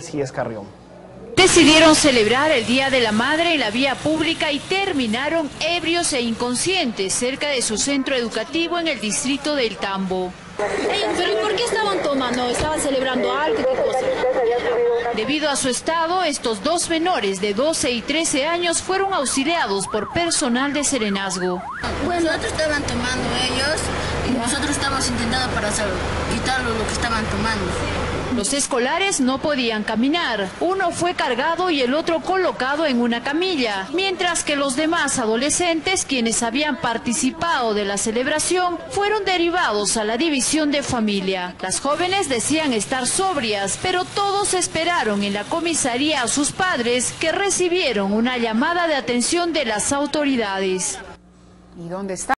Carrión. Decidieron celebrar el Día de la Madre en la vía pública y terminaron ebrios e inconscientes cerca de su centro educativo en el distrito del Tambo. ¿Pero por qué estaban tomando? ¿Estaban celebrando algo? ¿Qué cosa? Debido a su estado, estos dos menores de 12 y 13 años fueron auxiliados por personal de Serenazgo. Bueno, nosotros estaban tomando ellos y nosotros estábamos intentando para quitarlo lo que estaban tomando. Los escolares no podían caminar. Uno fue cargado y el otro colocado en una camilla, mientras que los demás adolescentes, quienes habían participado de la celebración, fueron derivados a la división de familia. Las jóvenes decían estar sobrias, pero todos esperaron en la comisaría a sus padres, que recibieron una llamada de atención de las autoridades. ¿Y dónde está?